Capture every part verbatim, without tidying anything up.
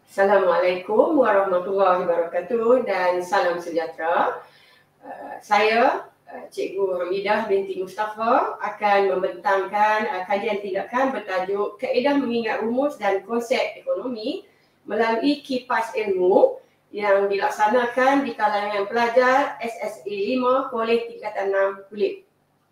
Assalamualaikum warahmatullahi wabarakatuh dan salam sejahtera. Uh, saya uh, Cikgu Hamidah binti Mustafa akan membentangkan uh, kajian tindakan bertajuk Kaedah Mengingat Rumus dan Konsep Ekonomi melalui kipas ilmu yang dilaksanakan di kalangan pelajar S S A lima Kolej Tingkatan enam Kulit.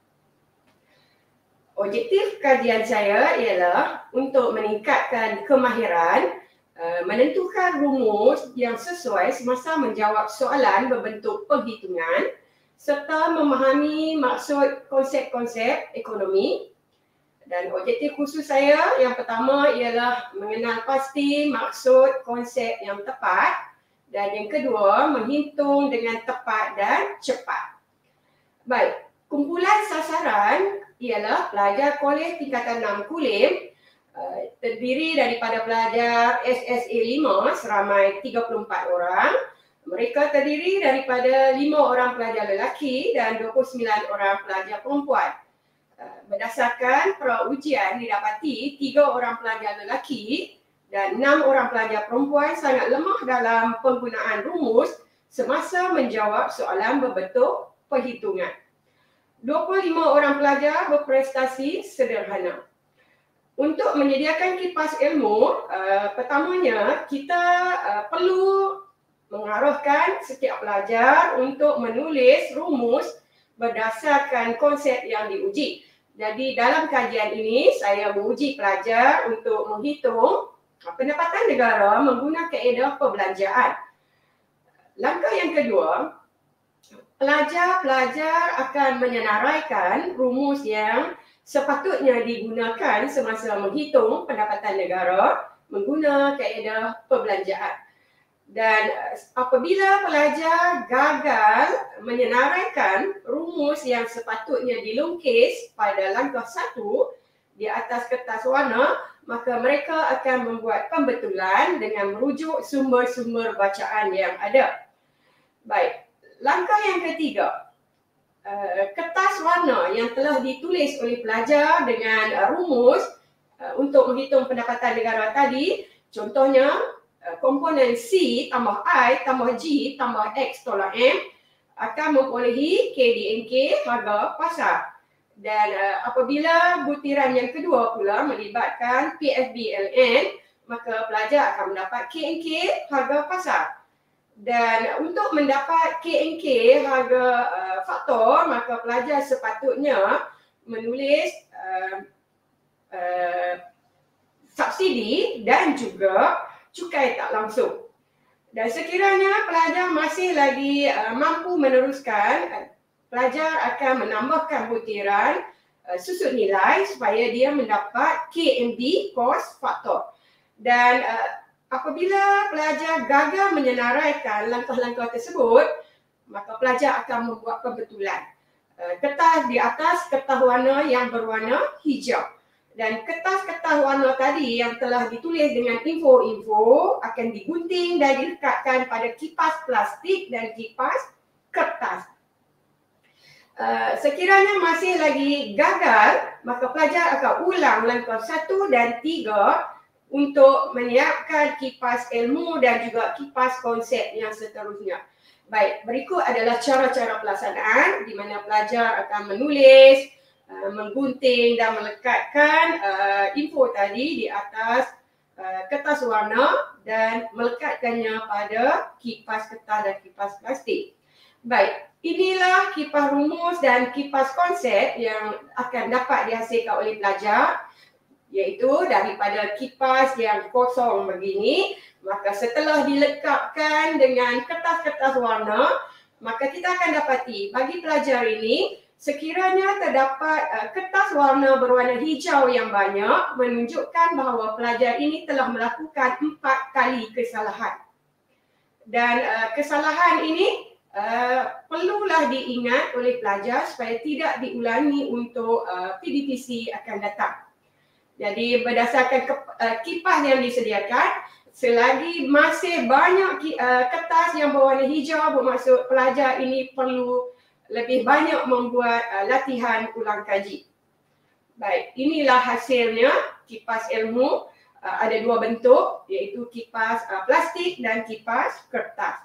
Objektif kajian saya ialah untuk meningkatkan kemahiran Uh, menentukan rumus yang sesuai semasa menjawab soalan berbentuk perhitungan serta memahami maksud konsep-konsep ekonomi. Dan objektif khusus saya yang pertama ialah mengenal pasti maksud konsep yang tepat dan yang kedua menghitung dengan tepat dan cepat. Baik, kumpulan sasaran ialah pelajar Kolej Tingkatan enam Kulim. Uh, terdiri daripada pelajar S S A lima seramai tiga puluh empat orang. Mereka terdiri daripada lima orang pelajar lelaki dan dua puluh sembilan orang pelajar perempuan. Uh, berdasarkan praujian didapati tiga orang pelajar lelaki dan enam orang pelajar perempuan sangat lemah dalam penggunaan rumus semasa menjawab soalan berbentuk perhitungan. dua puluh lima orang pelajar berprestasi sederhana. Untuk menyediakan kipas ilmu, uh, pertamanya kita uh, perlu mengarahkan setiap pelajar untuk menulis rumus berdasarkan konsep yang diuji. Jadi dalam kajian ini saya menguji pelajar untuk menghitung pendapatan negara menggunakan kaedah perbelanjaan. Langkah yang kedua, pelajar-pelajar akan menyenaraikan rumus yang sepatutnya digunakan semasa menghitung pendapatan negara menggunakan kaedah perbelanjaan. Dan apabila pelajar gagal menyenaraikan rumus yang sepatutnya dilukis pada langkah satu di atas kertas warna, maka mereka akan membuat pembetulan dengan merujuk sumber-sumber bacaan yang ada. Baik, langkah yang ketiga. Uh, kertas warna yang telah ditulis oleh pelajar dengan uh, rumus uh, untuk menghitung pendapatan negara tadi, contohnya uh, komponen C tambah I tambah G tambah X tolak M akan memperolehi K D N K harga pasar. Dan uh, apabila butiran yang kedua pula melibatkan P F B L N, maka pelajar akan mendapat K N K harga pasar. Dan untuk mendapat K N K harga uh, faktor, maka pelajar sepatutnya menulis uh, uh, subsidi dan juga cukai tak langsung. Dan sekiranya pelajar masih lagi uh, mampu meneruskan, uh, pelajar akan menambahkan butiran uh, susut nilai supaya dia mendapat K M B cost faktor. Dan uh, apabila pelajar gagal menyenaraikan langkah-langkah tersebut, maka pelajar akan membuat pembetulan. Kertas di atas kertas warna yang berwarna hijau. Dan kertas-kertas warna tadi yang telah ditulis dengan info-info akan digunting dan dilekatkan pada kipas plastik dan kipas kertas. Sekiranya masih lagi gagal, maka pelajar akan ulang langkah satu dan tiga untuk menyiapkan kipas ilmu dan juga kipas konsep yang seterusnya. Baik, berikut adalah cara-cara pelaksanaan di mana pelajar akan menulis, uh, menggunting dan melekatkan uh, info tadi di atas uh, kertas warna dan melekatkannya pada kipas kertas dan kipas plastik. Baik, inilah kipas rumus dan kipas konsep yang akan dapat dihasilkan oleh pelajar, iaitu daripada kipas yang kosong begini, maka setelah dilekatkan dengan kertas-kertas warna, maka kita akan dapati bagi pelajar ini sekiranya terdapat uh, kertas warna berwarna hijau yang banyak menunjukkan bahawa pelajar ini telah melakukan empat kali kesalahan. Dan uh, kesalahan ini uh, perlulah diingat oleh pelajar supaya tidak diulangi untuk uh, P D P C akan datang. Jadi berdasarkan kipas yang disediakan, selagi masih banyak kertas yang berwarna hijau, bermaksud pelajar ini perlu lebih banyak membuat latihan ulang kaji. Baik, inilah hasilnya kipas ilmu. uh, ada dua bentuk, iaitu kipas uh, plastik dan kipas kertas.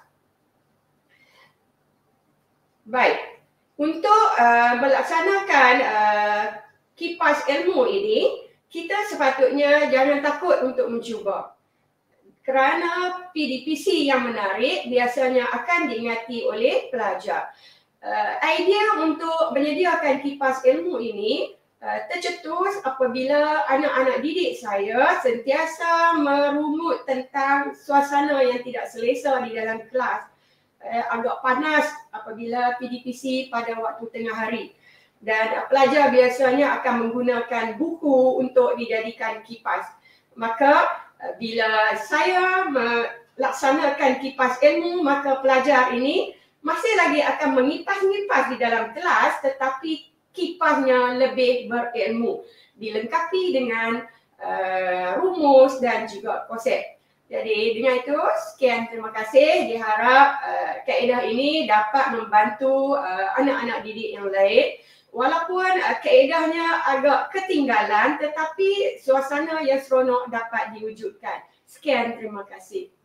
Baik, untuk uh, melaksanakan uh, kipas ilmu ini, kita sepatutnya jangan takut untuk mencuba. Kerana P D P C yang menarik biasanya akan diingati oleh pelajar. Uh, idea untuk menyediakan kipas ilmu ini uh, tercetus apabila anak-anak didik saya sentiasa merumut tentang suasana yang tidak selesa di dalam kelas. Uh, agak panas apabila P D P C pada waktu tengah hari. Dan uh, pelajar biasanya akan menggunakan buku untuk dijadikan kipas. Maka bila saya melaksanakan kipas ilmu, maka pelajar ini masih lagi akan mengipas-ngipas di dalam kelas, tetapi kipasnya lebih berilmu, dilengkapi dengan uh, rumus dan juga konsep. Jadi dengan itu, sekian, terima kasih. Diharap uh, kaedah ini dapat membantu uh, anak-anak didik yang lain. Walaupun uh, kaedahnya agak ketinggalan, tetapi suasana yang seronok dapat diwujudkan. Sekian, terima kasih.